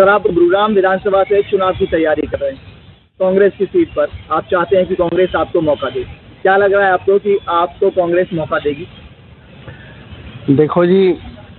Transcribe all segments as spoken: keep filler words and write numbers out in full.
Sir, आप गुरुग्राम विधानसभा से चुनाव की तैयारी कर रहे हैं कांग्रेस की सीट पर। आप चाहते हैं कि कांग्रेस आपको मौका दे। क्या लग रहा है आपको कि आपको कांग्रेस मौका देगी? देखो जी,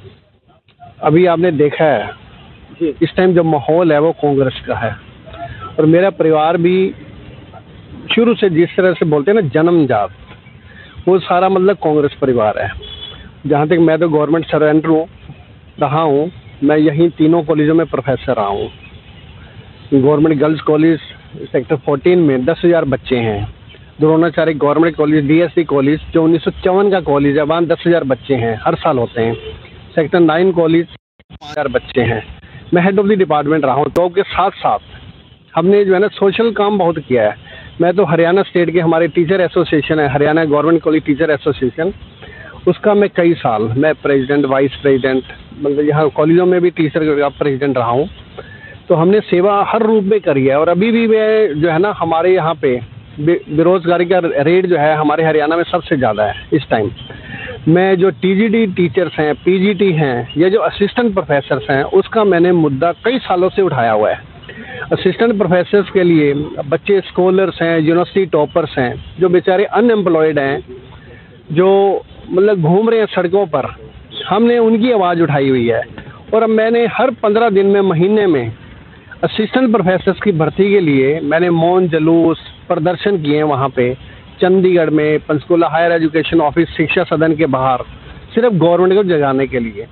अभी आपने देखा है जी। इस टाइम जो माहौल है वो कांग्रेस का है, और मेरा परिवार भी शुरू से जिस तरह से बोलते हैं ना जन्मजात, वो सारा मतलब कांग्रेस परिवार है। जहाँ तक मैं तो गवर्नमेंट सर्वेंट हूँ रहा हूँ, मैं यहीं तीनों कॉलेजों में प्रोफेसर रहा हूँ। Government girls college sector fourteen में दस हज़ार बच्चे हैं। Dronacharya government college DSC college जो उन्नीस सौ चौवन का कॉलेज है, वहाँ दस हज़ार बच्चे हैं, हर साल होते हैं। सेक्टर नाइन कॉलेज पाँच हज़ार बच्चे हैं। मैं हेड ऑफ द डिपार्टमेंट रहा हूँ। तो के साथ साथ हमने जो है ना सोशल काम बहुत किया है। मैं तो हरियाणा स्टेट के हमारे टीचर एसोसिएशन है, Haryana government college teacher association, उसका मैं कई साल मैं प्रेसिडेंट वाइस प्रेसिडेंट मतलब यहाँ कॉलेजों में भी टीचर का प्रेसिडेंट रहा हूँ। तो हमने सेवा हर रूप में करी है। और अभी भी मैं जो है ना हमारे यहाँ पे बेरोजगारी का रेट जो है हमारे हरियाणा में सबसे ज़्यादा है इस टाइम। मैं जो टीजीडी टीचर्स हैं, पीजीटी हैं, ये जो असिस्टेंट प्रोफेसर्स हैं, उसका मैंने मुद्दा कई सालों से उठाया हुआ है। असिस्टेंट प्रोफेसर्स के लिए बच्चे स्कॉलर्स हैं, यूनिवर्सिटी टॉपर्स हैं, जो बेचारे अनएम्प्लॉयड हैं, जो मतलब घूम रहे हैं सड़कों पर, हमने उनकी आवाज़ उठाई हुई है। और अब मैंने हर पंद्रह दिन में महीने में असिस्टेंट प्रोफेसर्स की भर्ती के लिए मैंने मौन जुलूस प्रदर्शन किए हैं वहाँ पे चंडीगढ़ में, पंचकुला हायर एजुकेशन ऑफिस शिक्षा सदन के बाहर, सिर्फ गवर्नमेंट को जगाने के लिए।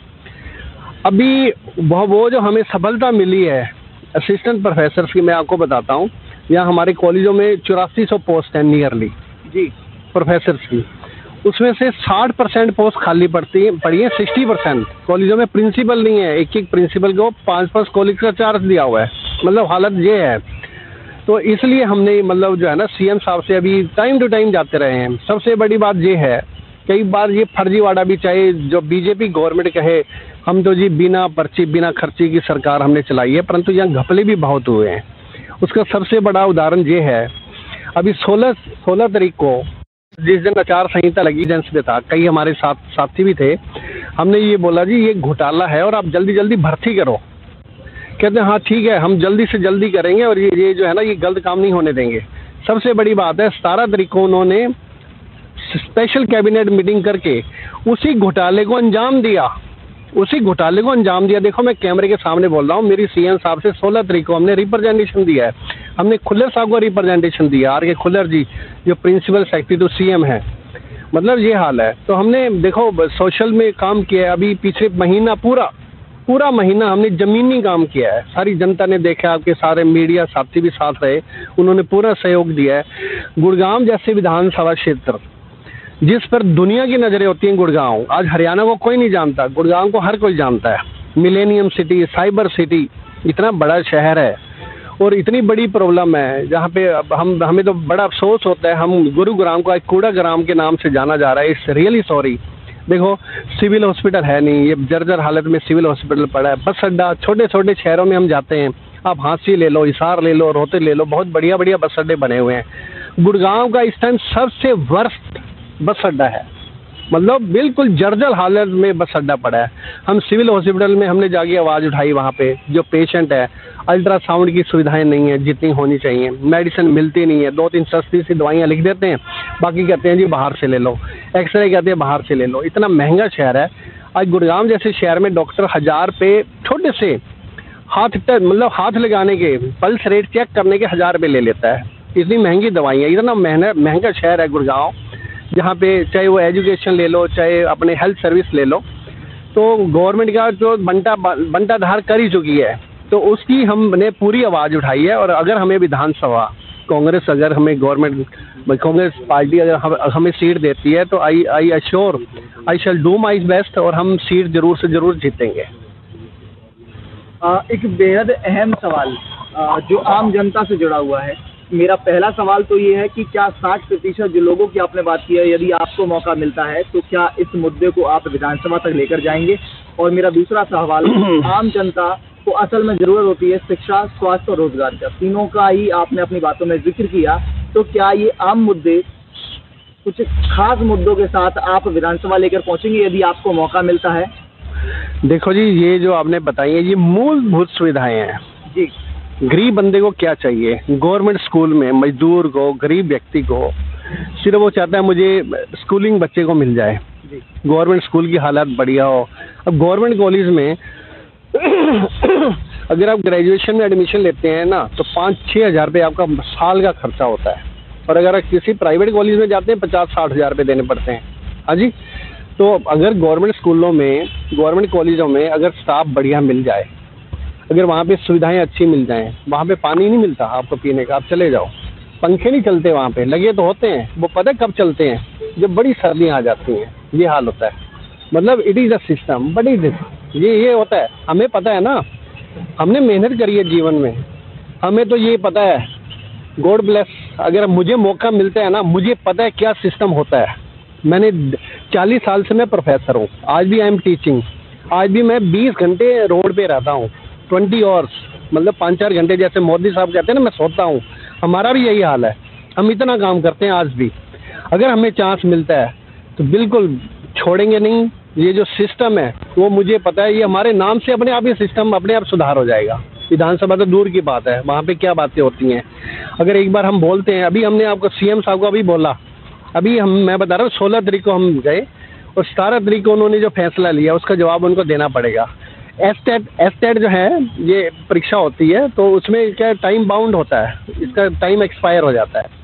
अभी वो वो जो हमें सफलता मिली है असिस्टेंट प्रोफेसर्स की, मैं आपको बताता हूँ। यहाँ हमारे कॉलेजों में चौरासी सौ पोस्ट हैं नियरली जी प्रोफेसर्स की। उसमें से साठ परसेंट पोस्ट खाली पड़ती पड़ी है। सिक्सटी परसेंट कॉलेजों में प्रिंसिपल नहीं है। एक एक प्रिंसिपल को पाँच पाँच कॉलेज का चार्ज दिया हुआ है। मतलब हालत ये है। तो इसलिए हमने मतलब जो है ना सीएम साहब से अभी टाइम टू टाइम जाते रहे हैं। सबसे बड़ी बात ये है, कई बार ये फर्जीवाड़ा भी, चाहे जो बीजेपी गवर्नमेंट कहे हम तो जी बिना पर्ची बिना खर्ची की सरकार हमने चलाई है, परंतु यहाँ घपले भी बहुत हुए हैं। उसका सबसे बड़ा उदाहरण ये है, अभी सोलह सोलह तारीख को जिस दिन आचार संहिता लगी एजेंस पे था, कई हमारे साथ साथी भी थे, हमने ये बोला जी ये घोटाला है और आप जल्दी जल्दी भर्ती करो। कहते हैं हाँ ठीक है, हम जल्दी से जल्दी करेंगे और ये ये जो है ना ये गलत काम नहीं होने देंगे। सबसे बड़ी बात है, सतारह तारीख को उन्होंने स्पेशल कैबिनेट मीटिंग करके उसी घोटाले को अंजाम दिया उसी घोटाले को अंजाम दिया। देखो मैं कैमरे के सामने बोल रहा हूँ, मेरी सीएम साहब से सोलह तारीख को हमने रिप्रेजेंटेशन दिया है। हमने खुल्लर साहब को रिप्रेजेंटेशन दिया, आर के खुल्लर जी जो प्रिंसिपल सेक्रेटरी तो सीएम है। मतलब ये हाल है। तो हमने देखो सोशल में काम किया है। अभी पिछले महीना पूरा पूरा महीना हमने ज़मीनी काम किया है। सारी जनता ने देखा, आपके सारे मीडिया साथी भी साथ रहे, उन्होंने पूरा सहयोग दिया है। गुड़गांव जैसे विधानसभा क्षेत्र जिस पर दुनिया की नज़रें होती हैं, गुड़गांव आज हरियाणा को कोई नहीं जानता, गुड़गांव को हर कोई जानता है। मिलेनियम सिटी, साइबर सिटी, इतना बड़ा शहर है और इतनी बड़ी प्रॉब्लम है जहाँ पे हम हमें तो बड़ा अफसोस होता है, हम गुरुग्राम को एक कूड़ा ग्राम के नाम से जाना जा रहा है। It's really sorry. देखो सिविल हॉस्पिटल है नहीं, ये जर्जर हालत में सिविल हॉस्पिटल पड़ा है। बस अड्डा, छोटे छोटे शहरों में हम जाते हैं, आप हांसी ले लो, हिसार ले लो, रोहतक ले लो, बहुत बढ़िया बढ़िया बस अड्डे बने हुए हैं। गुड़गांव का इस टाइम सबसे वर्स्ट बस अड्डा है, मतलब बिल्कुल जर्जर हालत में बस अड्डा पड़ा है। हम सिविल हॉस्पिटल में हमने जाके आवाज़ उठाई, वहाँ पे जो पेशेंट है अल्ट्रासाउंड की सुविधाएं नहीं है जितनी होनी चाहिए, मेडिसिन मिलती नहीं है, दो तीन सस्ती सी दवाइयाँ लिख देते हैं, बाकी कहते हैं जी बाहर से ले लो, एक्सरे कहते हैं बाहर से ले लो। इतना महंगा शहर है। आज गुड़गांव जैसे शहर में डॉक्टर हज़ार पे छोटे से हाथ मतलब हाथ लगाने के, पल्स रेट चेक करने के हज़ार रुपये ले लेता है। इतनी महंगी दवाइयाँ, इतना महंगा महंगा शहर है गुड़गांव, जहाँ पे चाहे वो एजुकेशन ले लो, चाहे अपने हेल्थ सर्विस ले लो। तो गवर्नमेंट का जो बंटा बंटाधार कर ही चुकी है, तो उसकी हमने पूरी आवाज़ उठाई है। और अगर हमें विधानसभा कांग्रेस अगर हमें गवर्नमेंट कांग्रेस पार्टी अगर हम, हमें सीट देती है, तो I I assure I shall do my best और हम सीट जरूर से जरूर जीतेंगे। आ, एक बेहद अहम सवाल आ, जो आम जनता से जुड़ा हुआ है। मेरा पहला सवाल तो ये है कि क्या साठ प्रतिशत जो लोगों की आपने बात की है, यदि आपको मौका मिलता है तो क्या इस मुद्दे को आप विधानसभा तक लेकर जाएंगे? और मेरा दूसरा सवाल, आम जनता को असल में ज़रूरत होती है शिक्षा, स्वास्थ्य और रोजगार का, तीनों का ही आपने अपनी बातों में जिक्र किया। तो क्या ये आम मुद्दे, कुछ खास मुद्दों के साथ आप विधानसभा लेकर पहुंचेंगे यदि आपको मौका मिलता है? देखो जी, ये जो आपने बताई है ये मूलभूत सुविधाएं हैं जी। गरीब बंदे को क्या चाहिए? गवर्नमेंट स्कूल में मजदूर को, गरीब व्यक्ति को सिर्फ वो चाहता है मुझे स्कूलिंग बच्चे को मिल जाए, गवर्नमेंट स्कूल की हालत बढ़िया हो। अब गवर्नमेंट कॉलेज में अगर आप ग्रेजुएशन में एडमिशन लेते हैं ना तो पाँच छः हज़ार रुपये आपका साल का खर्चा होता है, और अगर आप किसी प्राइवेट कॉलेज में जाते हैं पचास साठ हज़ार रुपये देने पड़ते हैं। हाँ जी। तो अगर गवर्नमेंट स्कूलों में, गवर्नमेंट कॉलेजों में अगर स्टाफ बढ़िया मिल जाए, अगर वहाँ पे सुविधाएं अच्छी मिल जाएं, वहाँ पे पानी नहीं मिलता आपको पीने का, आप चले जाओ, पंखे नहीं चलते वहाँ पे, लगे तो होते हैं, वो पता है कब चलते हैं? जब बड़ी सर्दियाँ आ जाती हैं, ये हाल होता है। मतलब it is a system, but is ये ये होता है। हमें पता है ना, हमने मेहनत करी है जीवन में, हमें तो ये पता है। गॉड ब्लेस, अगर मुझे मौका मिलता है ना, मुझे पता है क्या सिस्टम होता है। मैंने चालीस साल से मैं प्रोफेसर हूँ, आज भी आई एम टीचिंग, आज भी मैं बीस घंटे रोड पे रहता हूँ, ट्वेंटी आवर्स, मतलब पाँच चार घंटे, जैसे मोदी साहब कहते हैं ना मैं सोता हूँ, हमारा भी यही हाल है। हम इतना काम करते हैं आज भी। अगर हमें चांस मिलता है तो बिल्कुल छोड़ेंगे नहीं। ये जो सिस्टम है वो मुझे पता है, ये हमारे नाम से अपने आप ये सिस्टम अपने आप सुधार हो जाएगा। विधानसभा तो दूर की बात है, वहाँ पे क्या बातें होती हैं। अगर एक बार हम बोलते हैं, अभी हमने आपको सीएम साहब को अभी बोला, अभी हम मैं बता रहा हूँ सोलह तारीख को हम गए और सतारह तारीख को उन्होंने जो फैसला लिया उसका जवाब उनको देना पड़ेगा। एस्टेट एस्टेट जो है ये परीक्षा होती है, तो उसमें क्या टाइम बाउंड होता है, इसका टाइम एक्सपायर हो जाता है।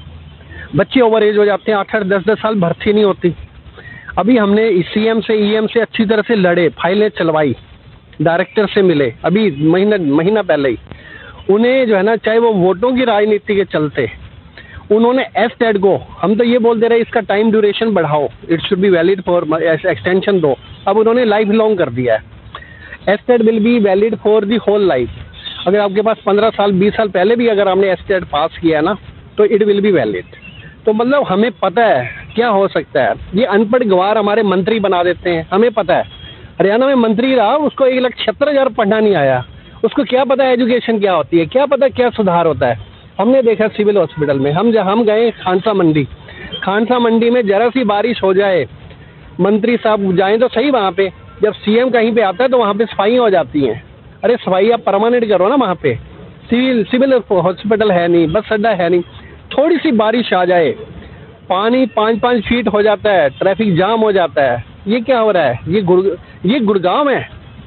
बच्चे ओवर एज हो जाते हैं, आठ आठ दस दस साल भर्ती नहीं होती। अभी हमने सीएम से ईएम से अच्छी तरह से लड़े, फाइलें चलवाई, डायरेक्टर से मिले अभी महीना महीना पहले ही। उन्हें जो है ना, चाहे वो वोटों की राजनीति के चलते, उन्होंने एस्टेट को, हम तो ये बोलते रहे इसका टाइम ड्यूरेशन बढ़ाओ, it should be valid for extension दो, अब उन्होंने लाइफ लॉन्ग कर दिया है। Estate will be valid for the whole life. अगर आपके पास पंद्रह साल बीस साल पहले भी अगर आपने एस्टेट पास किया है ना, तो इट विल बी वैलिड। तो मतलब हमें पता है क्या हो सकता है। ये अनपढ़ गवार हमारे मंत्री बना देते हैं, हमें पता है। हरियाणा में मंत्री रहा, उसको एक लाख छिहत्तर हज़ार पढ़ना नहीं आया, उसको क्या पता है एजुकेशन क्या होती है, क्या पता क्या सुधार होता है। हमने देखा सिविल हॉस्पिटल में, हम जब हम गए खानसा मंडी, खानसा मंडी में जरा सी बारिश हो जाए, मंत्री साहब जाएं तो सही, वहाँ पे जब सीएम कहीं पे आता है तो वहाँ पे सफाई हो जाती हैं। अरे सफाई आप परमानेंट करो ना वहाँ पे। सिविल सिविल हॉस्पिटल है नहीं, बस अड्डा है नहीं, थोड़ी सी बारिश आ जाए पानी पाँच पाँच फीट हो जाता है, ट्रैफिक जाम हो जाता है। ये क्या हो रहा है? ये गुड़ ये गुड़गांव है।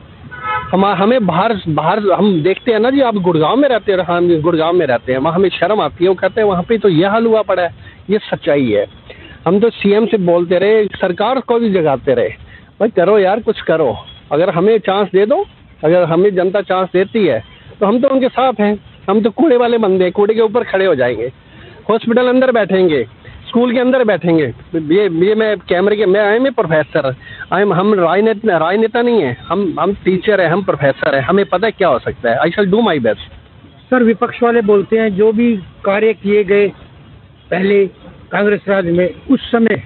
हम हमें बाहर बाहर हम देखते हैं ना जी, आप गुड़गांव में रहते हैं, हम गुड़गांव में रहते हैं, वहाँ हमें शर्म आती है। वो कहते हैं वहाँ पे तो ये हाल हुआ पड़ा है। ये सच्चाई है। हम तो सीएम से बोलते रहे, सरकार को भी जगाते रहे, भाई करो यार, कुछ करो। अगर हमें चांस दे दो, अगर हमें जनता चांस देती है तो हम तो उनके साथ हैं। हम तो कूड़े वाले बंदे, कूड़े के ऊपर खड़े हो जाएंगे, हॉस्पिटल अंदर बैठेंगे, स्कूल के अंदर बैठेंगे। ये ये मैं कैमरे के मैं I am a professor, I am हम राजनेता राजनेता नहीं है, हम हम टीचर है, हम प्रोफेसर है, हमें पता है क्या हो सकता है। I shall do my best. Sir, विपक्ष वाले बोलते हैं जो भी कार्य किए गए पहले कांग्रेस राज में, उस समय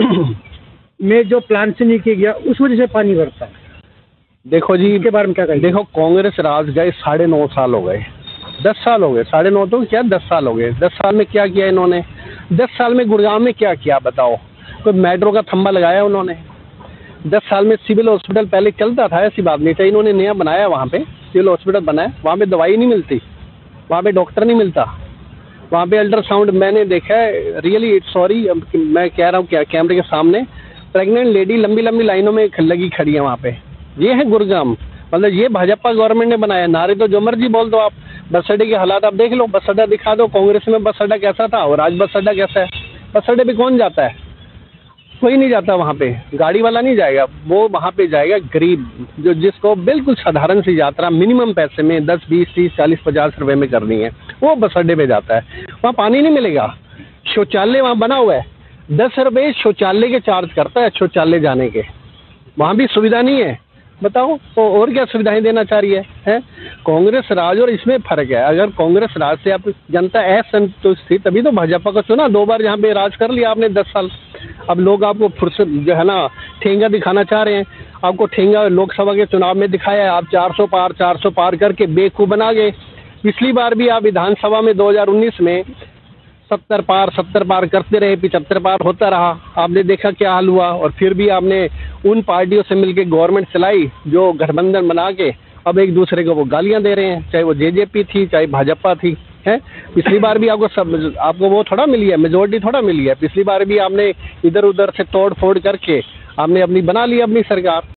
में जो प्लान से नहीं किया गया, उस वजह से पानी बढ़ता है। देखो जी, इसके बारे में क्या कहेंगे? देखो, कांग्रेस राज गए साढ़े नौ साल हो गए, दस साल हो गए, साढ़े नौ तो क्या दस साल हो गए। दस साल में क्या किया इन्होंने? दस साल में गुड़गांव में क्या किया बताओ? कोई मेट्रो का थंबा लगाया उन्होंने? दस साल में सिविल हॉस्पिटल पहले चलता था, ऐसी बात नहीं था, इन्होंने नया बनाया, वहाँ पे सिविल हॉस्पिटल बनाया, वहाँ पे दवाई नहीं मिलती, वहाँ पे डॉक्टर नहीं मिलता, वहाँ पे अल्ट्रासाउंड मैंने देखा है, रियली इट्स सॉरी, मैं कह रहा हूँ क्या कैमरे के सामने, प्रेग्नेंट लेडी लंबी लंबी लाइनों में लगी खड़ी है वहाँ पे। ये है गुड़गांव। मतलब ये भाजपा गवर्नमेंट ने बनाया। नारे तो जो मर्जी बोल दो आप, बस अड्डे के हालात आप देख लो, बस अड्डा दिखा दो, कांग्रेस में बस अड्डा कैसा था और आज बस अड्डा कैसा है। बस अड्डे पे कौन जाता है? कोई नहीं जाता वहाँ पे, गाड़ी वाला नहीं जाएगा, वो वहाँ पे जाएगा गरीब, जो जिसको बिल्कुल साधारण सी यात्रा मिनिमम पैसे में दस बीस तीस चालीस पचास रुपए में करनी है, वो बस अड्डे पे जाता है। वहाँ पानी नहीं मिलेगा, शौचालय वहाँ बना हुआ है, दस रुपये शौचालय के चार्ज करता है शौचालय जाने के, वहाँ भी सुविधा नहीं है। बताओ तो और क्या सुविधाएं देना चाह रही है, है? कांग्रेस राज और इसमें फर्क है। अगर कांग्रेस राज से आप जनता असंतुष्ट थी तभी तो भाजपा को चुना, दो बार जहाँ पे राज कर लिया आपने दस साल। अब लोग आपको फुर्सत जो है ना ठेंगा दिखाना चाह रहे हैं, आपको ठेंगा लोकसभा के चुनाव में दिखाया है, आप चार सौ पार चार सौ पार करके बेवकूफ़ बना गए। पिछली बार भी आप विधानसभा में दो हज़ार उन्नीस में सत्तर पार सत्तर पार करते रहे, पिचहत्तर पार होता रहा। आपने देखा क्या हाल हुआ। और फिर भी आपने उन पार्टियों से मिलकर गवर्नमेंट चलाई जो गठबंधन बना के अब एक दूसरे को वो गालियां दे रहे हैं, चाहे वो जेजेपी थी चाहे भाजपा थी, है। पिछली बार भी आपको सब आपको वो थोड़ा मिली है, मेजोरिटी थोड़ा मिली है। पिछली बार भी आपने इधर उधर से तोड़ फोड़ करके आपने अपनी बना ली अपनी सरकार।